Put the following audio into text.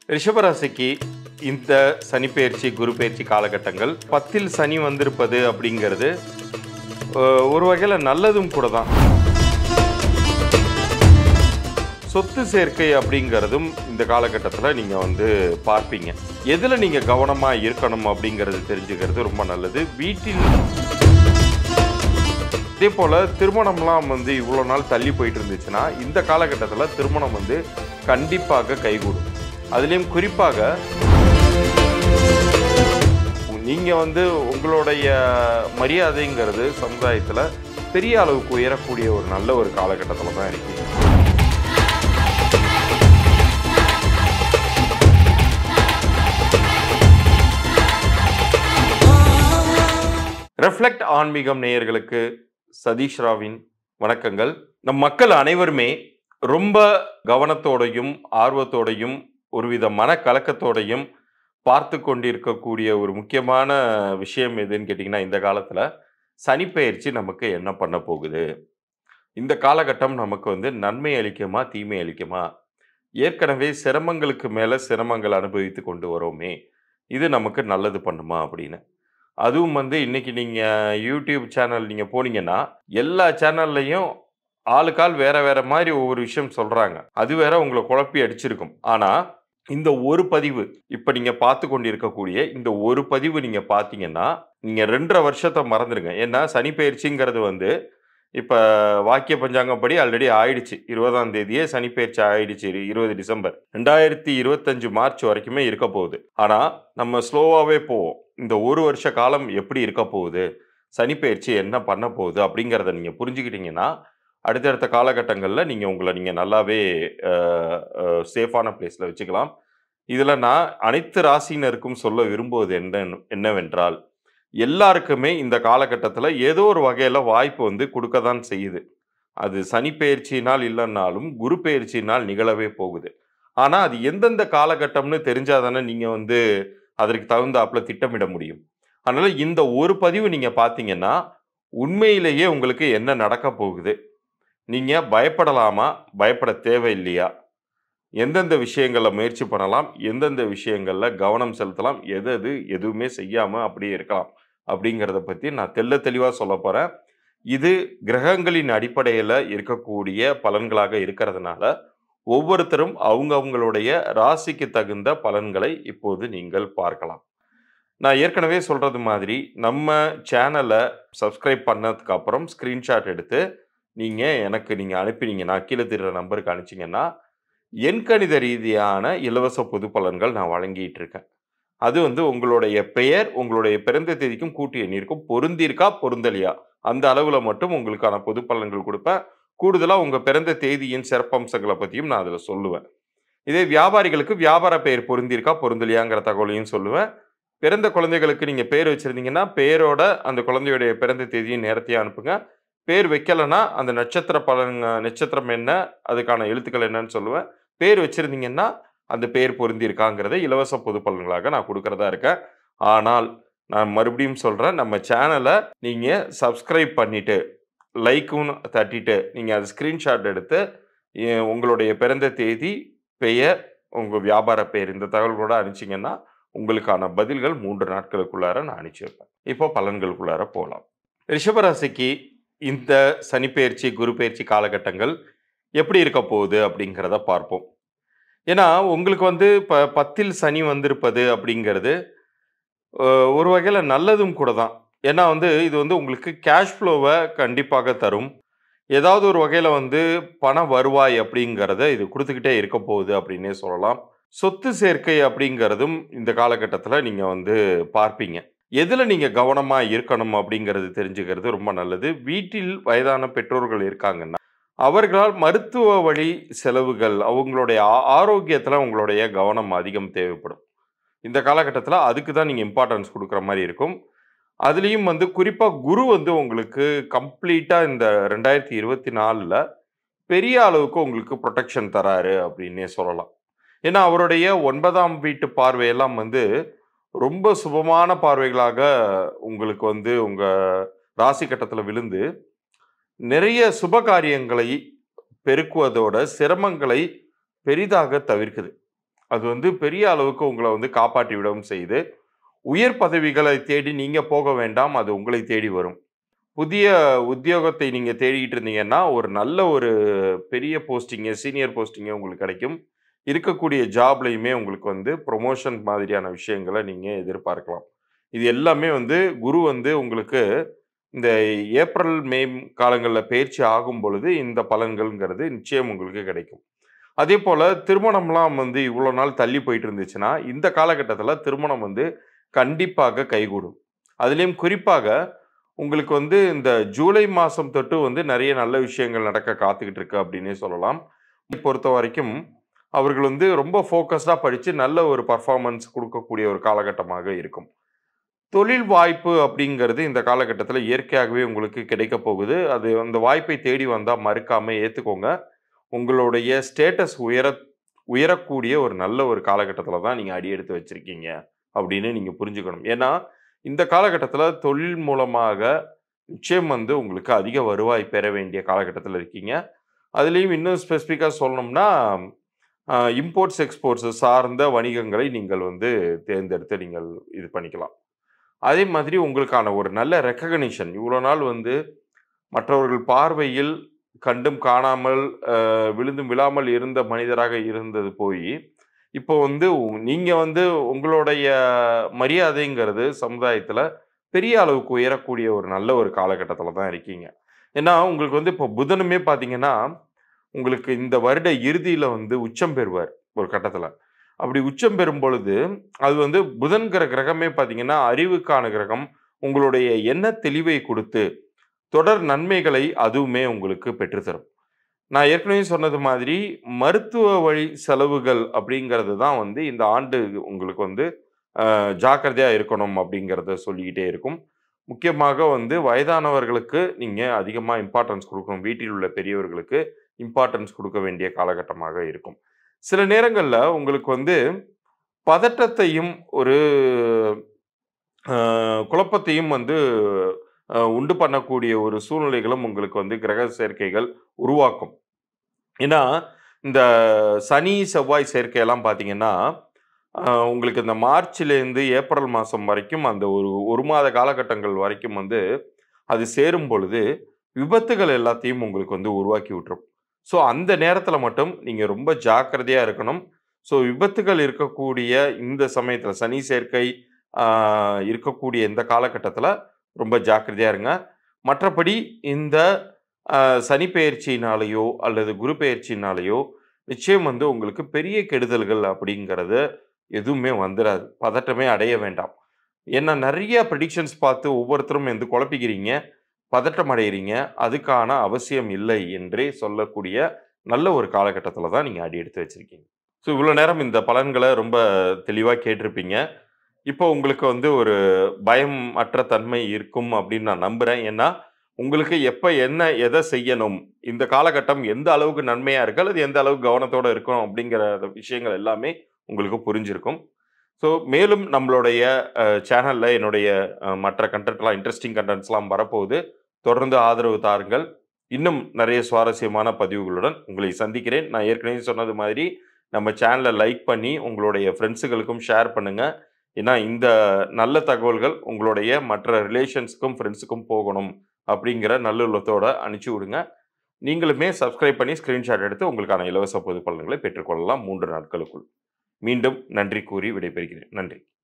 ரிஷபராசிக்கு இந்த சனி பெயர்ச்சி குரு பெயர்ச்சி காலகட்டங்கள் 10ல் சனி வந்திருப்பது அப்படிங்கிறது ஒரு வகையில் நல்லதும் கூட தான். சொத்து சேர்க்கை அப்படிங்கிறதும் இந்த காலகட்டத்தில் நீங்கள் பார்ப்பீங்க. எதில் நீங்கள் கவனமாக இருக்கணும் அப்படிங்கிறது தெரிஞ்சுக்கிறது ரொம்ப நல்லது. வீட்டில் அதே போல் திருமணம்லாம் இவ்வளோ நாள் தள்ளி போயிட்டு இருந்துச்சுன்னா இந்த காலகட்டத்தில் திருமணம் கண்டிப்பாக கைகூடும். அதுலேயும் குறிப்பாக நீங்கள் உங்களுடைய மரியாதைங்கிறது சமுதாயத்தில் பெரிய அளவுக்கு உயரக்கூடிய ஒரு நல்ல ஒரு காலகட்டத்தில் தான் இருக்கீங்க. ரெஃப்ளெக்ட் ஆன்மீகம் நேயர்களுக்கு சதீஷ் ராவின் வணக்கங்கள். நம் மக்கள் அனைவருமே ரொம்ப கவனத்தோடையும் ஆர்வத்தோடையும் ஒருவித மனக்கலக்கத்தோடையும் பார்த்து கொண்டிருக்கக்கூடிய ஒரு முக்கியமான விஷயம் எதுன்னு கேட்டிங்கன்னா, இந்த காலத்தில் சனிப்பெயர்ச்சி நமக்கு என்ன பண்ண போகுது, இந்த காலகட்டம் நமக்கு நன்மை அளிக்குமா தீமை அளிக்குமா, ஏற்கனவே சிரமங்களுக்கு மேலே சிரமங்கள் அனுபவித்து கொண்டு வரோமே, இது நமக்கு நல்லது பண்ணுமா அப்படின்னு. அதுவும் இன்னைக்கு நீங்கள் யூடியூப் சேனல் நீங்கள் போனீங்கன்னா எல்லா சேனல்லையும் ஆளுக்கால் வேற வேற மாதிரி ஒவ்வொரு விஷயம் சொல்கிறாங்க. அது வேற உங்களை குழப்பி அடிச்சிருக்கும். ஆனால் இந்த ஒரு பதிவு இப்போ நீங்கள் பார்த்து கொண்டிருக்கக்கூடிய இந்த ஒரு பதிவு நீங்கள் பார்த்தீங்கன்னா நீங்கள் 2.5 வருஷத்தை மறந்துடுங்க. ஏன்னா சனி பயிற்சிங்கிறது இப்போ வாக்கிய பஞ்சாங்கப்படி ஆல்ரெடி ஆயிடுச்சு. 20ஆம் தேதியே சனி பயிற்சி ஆயிடுச்சு. 20 டிசம்பர் 2025 மார்ச் வரைக்குமே இருக்க போகுது. ஆனால் நம்ம ஸ்லோவாகவே போவோம். இந்த ஒரு வருஷ காலம் எப்படி இருக்க போகுது, சனி பயிற்சி என்ன பண்ண போகுது அப்படிங்கிறத நீங்கள் புரிஞ்சுக்கிட்டீங்கன்னா அடுத்தடுத்த காலகட்டங்களில் உங்களை நீங்கள் நல்லாவே சேஃபான பிளேஸில் வச்சுக்கலாம். இதில் நான் அனைத்து ராசினருக்கும் சொல்ல விரும்புவது என்னவென்றால், எல்லாருக்குமே இந்த காலகட்டத்தில் ஏதோ ஒரு வகையில் வாய்ப்பு கொடுக்க தான் செய்யுது. அது சனி பெயர்ச்சினால் இல்லைன்னாலும் குரு பெயர்ச்சினால் நிகழவே போகுது. ஆனால் அது எந்தெந்த காலகட்டம்னு தெரிஞ்சாதானே நீங்கள் அதற்கு தகுந்தாப்புல திட்டமிட முடியும். அதனால் இந்த ஒரு பதிவு நீங்கள் பார்த்தீங்கன்னா உண்மையிலேயே உங்களுக்கு என்ன நடக்க போகுது, நீங்கள் பயப்படலாமா பயப்பட தேவையில்லையா, எந்தெந்த விஷயங்களில் முயற்சி பண்ணலாம், எந்தெந்த விஷயங்களில் கவனம் செலுத்தலாம், எதுவுமே செய்யாமல் அப்படியே இருக்கலாம் அப்படிங்கிறத பற்றி நான் தெளிவாக சொல்ல போகிறேன். இது கிரகங்களின் அடிப்படையில் இருக்கக்கூடிய பலன்களாக இருக்கிறதுனால ஒவ்வொருத்தரும் அவங்களுடைய ராசிக்கு தகுந்த பலன்களை இப்போது நீங்கள் பார்க்கலாம். நான் ஏற்கனவே சொல்கிறது மாதிரி நம்ம சேனலை சப்ஸ்கிரைப் பண்ணதுக்கு அப்புறம் ஸ்க்ரீன்ஷாட் எடுத்து நீங்கள் அனுப்பினீங்கன்னா கீழே தெரிகிற நம்பருக்கு அனுப்பிச்சிங்கன்னா எண்கணித ரீதியான இலவச பொது பலன்கள் நான் வழங்கிட்டு இருக்கேன். அது உங்களுடைய பெயர் உங்களுடைய பிறந்த தேதிக்கும் கூட்டு எண்ணிற்கும் பொருந்திருக்கா பொருந்தலையா அந்த அளவில் மட்டும் உங்களுக்கான பொது பலன்கள் கொடுப்பேன். கூடுதலாக உங்கள் பிறந்த தேதியின் சிறப்பம்சங்களை பற்றியும் நான் அதில் சொல்லுவேன். இதே வியாபாரிகளுக்கு வியாபார பெயர் பொருந்திருக்கா பொருந்தலையாங்கிற தகவலையும் சொல்லுவேன். பிறந்த குழந்தைகளுக்கு நீங்கள் பேர் வச்சுருந்தீங்கன்னா பேரோட அந்த குழந்தையுடைய பிறந்த தேதியும் நேரத்தையும் அனுப்புங்க. பேர் வைக்கலைன்னா அந்த நட்சத்திரம் என்ன, அதுக்கான எழுத்துக்கள் என்னன்னு சொல்லுவேன். பேர் வச்சுருந்தீங்கன்னா அந்த பேர் பொருந்திருக்காங்கிறத இலவச பொது பலன்களாக நான் கொடுக்குறதா இருக்கேன். ஆனால் நான் மறுபடியும் சொல்கிறேன், நம்ம சேனலை நீங்கள் சப்ஸ்கிரைப் பண்ணிவிட்டு லைக்கும் தட்டிட்டு நீங்கள் அது ஸ்க்ரீன்ஷாட் எடுத்து உங்களுடைய பிறந்த தேதி, பெயர், உங்கள் வியாபார பெயர் இந்த தகவல்களோட அனுப்பிச்சிங்கன்னா உங்களுக்கான பதில்கள் 3 நாட்களுக்குள்ளார நான் அனுப்பிச்சி வைப்பேன். இப்போ பலன்களுக்குள்ளார போகலாம். ரிஷபராசிக்கு இந்த சனி பெயர்ச்சி குரு பெயர்ச்சி காலகட்டங்கள் எப்படி இருக்க போகுது அப்படிங்கிறத பார்ப்போம். ஏன்னா உங்களுக்கு இப்போ 10ல் சனி வந்திருப்பது அப்படிங்கிறது ஒரு வகையில் நல்லதும் கூட தான். ஏன்னா இது உங்களுக்கு கேஷ் ஃப்ளோவை கண்டிப்பாக தரும். ஏதாவது ஒரு வகையில் பண வருவாய் அப்படிங்கிறத இது கொடுத்துக்கிட்டே இருக்க போகுது அப்படின்னே சொல்லலாம். சொத்து சேர்க்கை அப்படிங்கிறதும் இந்த காலகட்டத்தில் நீங்கள் பார்ப்பீங்க. எதில் நீங்கள் கவனமாக இருக்கணும் அப்படிங்கிறது தெரிஞ்சுக்கிறது ரொம்ப நல்லது. வீட்டில் வயதான பெற்றோர்கள் இருக்காங்கன்னா அவர்களால் மருத்துவ வழி செலவுகள், அவங்களுடைய ஆரோக்கியத்தில் உங்களுடைய கவனம் அதிகம் தேவைப்படும். இந்த காலகட்டத்தில் அதுக்கு தான் நீங்கள் இம்பார்ட்டன்ஸ் கொடுக்குற மாதிரி இருக்கும். அதுலேயும் குறிப்பாக குரு உங்களுக்கு கம்ப்ளீட்டாக இந்த 2024 பெரிய அளவுக்கு உங்களுக்கு ப்ரொடெக்ஷன் தராரு அப்படின்னே சொல்லலாம். ஏன்னா அவருடைய 9ஆம் வீட்டு பார்வையெல்லாம் ரொம்ப சுபமான பார்வைகளாக உங்களுக்கு உங்கள் ராசி கட்டத்தில் விழுந்து நிறைய சுப காரியங்களை பெருக்குவதோட சிரமங்களை பெரிதாக தவிர்க்குது. அது வந்து பெரிய அளவுக்கு உங்கள வந்து காப்பாற்றி விடவும் செய்யுது. உயர் பதவிகளை தேடி நீங்க போக வேண்டாம். அது உங்களை தேடி வரும். புதிய உத்தியோகத்தை நீங்க தேடிட்டு இருந்தீங்கன்னா, ஒரு நல்ல ஒரு பெரிய போஸ்டிங், சீனியர் போஸ்டிங் உங்களுக்கு கிடைக்கும். இருக்கக்கூடிய ஜாப்லயுமே உங்களுக்கு வந்து புரமோஷன் மாதிரியான விஷயங்கள நீங்க எதிர்பார்க்கலாம். இது எல்லாமே வந்து குரு வந்து உங்களுக்கு இந்த ஏப்ரல், மே காலங்கள்ல பெயர்ச்சி ஆகும் பொழுது இந்த பலன்கள்ங்கிறது நிச்சயம் உங்களுக்கு கிடைக்கும். அதேபோல திருமணம்லாம் வந்து இவ்வளோ நாள் தள்ளி போயிட்டு இருந்துச்சுன்னா, இந்த காலகட்டத்தில திருமணம் வந்து கண்டிப்பாக கைகூடும். அதிலயும் குறிப்பாக உங்களுக்கு வந்து இந்த ஜூலை மாசம் தொட்டு வந்து நெறைய நல்ல விஷயங்கள் நடக்க காத்துக்கிட்டு இருக்கு அப்டின்னே சொல்லலாம். பொறுத்தவரைக்கும் அவர்கள் வந்து ரொம்ப ஃபோக்கஸ்டா படிச்சு நல்ல ஒரு பெர்ஃபார்மன்ஸ் குடுக்கக்கூடிய ஒரு காலகட்டமாக இருக்கும். தொழில் வாய்ப்பு அப்படிங்கிறது இந்த காலகட்டத்தில இயற்கையாகவே உங்களுக்கு கிடைக்கப் போகுது. அது அந்த வாய்ப்பை தேடி வந்தா மறுக்காம ஏத்துக்கோங்க. உங்களுடைய ஸ்டேட்டஸ் உயரக்கூடிய ஒரு நல்ல ஒரு காலகட்டத்தில தான் நீங்க அடி எடுத்து வச்சிருக்கீங்க அப்படின்னு நீங்க புரிஞ்சுக்கணும். ஏன்னா, இந்த காலகட்டத்தில தொழில் மூலமாக நிச்சயம் வந்து உங்களுக்கு அதிக வருவாய் பெற வேண்டிய காலகட்டத்தில இருக்கீங்க. அதிலயும் இன்னும் ஸ்பெசிஃபிக்கா சொல்லணும்னா, இம்போர்ட்ஸ், எக்ஸ்போர்ட்ஸ் சார்ந்த வணிகங்களை நீங்கள் வந்து தேர்ந்தெடுத்து நீங்கள் இது பண்ணிக்கலாம். அதே மாதிரி உங்களுக்கான ஒரு நல்ல ரெகக்னிஷன் இவ்வளோ நாள் வந்து மற்றவர்கள் பார்வையில் கண்டும் காணாமல் விழுந்தும் விழாமல் இருந்த மனிதராக இருந்தது போய் இப்போ வந்து நீங்க வந்து உங்களுடைய மரியாதைங்கிறது சமுதாயத்துல பெரிய அளவுக்கு உயரக்கூடிய ஒரு நல்ல ஒரு காலகட்டத்துல தான் இருக்கீங்க. ஏன்னா உங்களுக்கு வந்து இப்போ புதனுமே பாத்தீங்கன்னா உங்களுக்கு இந்த வருட இறுதியில வந்து உச்சம் பெறுவார் ஒரு கட்டத்துல. அப்படி உச்சம் பெறும் பொழுது, அது வந்து புதன்கிற கிரகமே பார்த்தீங்கன்னா, அறிவுக்கான கிரகம். உங்களுடைய எண்ண தெளிவை குடுத்து, தொடர் நன்மைகளை அதுவுமே உங்களுக்கு பெற்றுத்தரும். நான் ஏற்கனவே சொன்னது மாதிரி, மருத்துவ வழி செலவுகள் அப்படிங்கிறது தான் வந்து இந்த ஆண்டு உங்களுக்கு வந்து ஜாக்கிரதையா இருக்கணும் அப்படிங்கிறத சொல்லிக்கிட்டே இருக்கும். முக்கியமாக வந்து வயதானவர்களுக்கு நீங்க அதிகமா இம்பார்ட்டன்ஸ் குடுக்கணும். வீட்டில் உள்ள பெரியவர்களுக்கு இம்பார்ட்டன்ஸ் குடுக்க வேண்டிய காலகட்டமாக இருக்கும். சில நேரங்கள்ல உங்களுக்கு வந்து பதட்டத்தையும், ஒரு அ குழப்பத்தையும் வந்து உண்டு பண்ணக்கூடிய ஒரு சூழ்நிலைகளும் உங்களுக்கு வந்து கிரக சேர்க்கைகள் உருவாக்கும். ஏன்னா, இந்த சனி, செவ்வாய் சேர்க்கையெல்லாம் பார்த்தீங்கன்னா, உங்களுக்கு இந்த மார்ச்லேருந்து ஏப்ரல் மாசம் வரைக்கும் அந்த ஒரு 1 மாத காலகட்டங்கள் வரைக்கும் வந்து அது சேரும் பொழுது, விபத்துகள் எல்லாத்தையும் உங்களுக்கு வந்து உருவாக்கி விட்டுரும். ஸோ, அந்த நேரத்தில மட்டும் நீங்க ரொம்ப ஜாக்கிரதையா இருக்கணும். ஸோ, விபத்துகள் இருக்கக்கூடிய இந்த சமயத்தில சனி சேர்க்கை ஆ இருக்கக்கூடிய இந்த காலகட்டத்தில ரொம்ப ஜாக்கிரதையா இருங்க. மற்றபடி இந்த அ சனி பெயர்ச்சியினாலயோ, அல்லது குரு பெயர்ச்சியினாலயோ, நிச்சயம் வந்து உங்களுக்கு பெரிய கெடுதல்கள் அப்படிங்கிறது எதுவுமே வந்துராது. பதட்டமே அடைய வேண்டாம். ஏன்னா நெறைய பிரெடிக்ஷன்ஸ் பார்த்து ஒவ்வொருத்தரும் வந்து குழப்பிக்கிறீங்க. பதட்டம் அடையறீங்க. அதுக்கான அவசியம் இல்லை என்றே சொல்லக்கூடிய நல்ல ஒரு காலகட்டத்தில தான் நீங்க அடி எடுத்து வச்சிருக்கீங்க. ஸோ இவ்வளோ நேரம் இந்த பலன்கள ரொம்ப தெளிவா கேட்டிருப்பீங்க. இப்போ உங்களுக்கு வந்து ஒரு பயம் அற்ற தன்மை இருக்கும் அப்படின்னு நான் நம்புறேன். ஏன்னா, உங்களுக்கு எப்ப என்ன எத செய்யணும்? இந்த காலகட்டம் எந்த அளவுக்கு நன்மையா இருக்கு? அல்லது எந்த அளவுக்கு கவனத்தோட இருக்கணும்? அப்படிங்கிற விஷயங்கள் எல்லாமே உங்களுக்கு புரிஞ்சிருக்கும். ஸோ மேலும் நம்மளுடைய சேனல்ல என்னுடைய மற்ற கன்டென்ட்லாம் இன்ட்ரஸ்டிங் கன்டென்ட்ஸ்லாம் வரப்போகுது. தொடர்ந்து ஆதரவு தாருங்கள். இன்னும் நிறைய சுவாரஸ்யமான பதிவுகளுடன் உங்களை சந்திக்கிறேன். நான் ஏற்கனவே சொன்னது மாதிரி நம்ம சேனல லைக் பண்ணி உங்களுடைய ஃப்ரெண்ட்ஸுகளுக்கும் ஷேர் பண்ணுங்க. ஏன்னா இந்த நல்ல தகவல்கள் உங்களுடைய மற்ற ரிலேஷன்ஸ்க்கும், ஃப்ரெண்ட்ஸுக்கும் போகணும் அப்படிங்கிற நல்லுள்ளத்தோட அனுப்பிச்சு விடுங்க. நீங்களுமே சப்ஸ்கிரைப் பண்ணி ஸ்கிரீன்ஷாட் எடுத்து உங்களுக்கான இலவச பொது பலன்களை பெற்றுக்கொள்ளலாம் 3 நாட்களுக்குள். மீண்டும் நன்றி கூறி விடைபெறுகிறேன். நன்றி.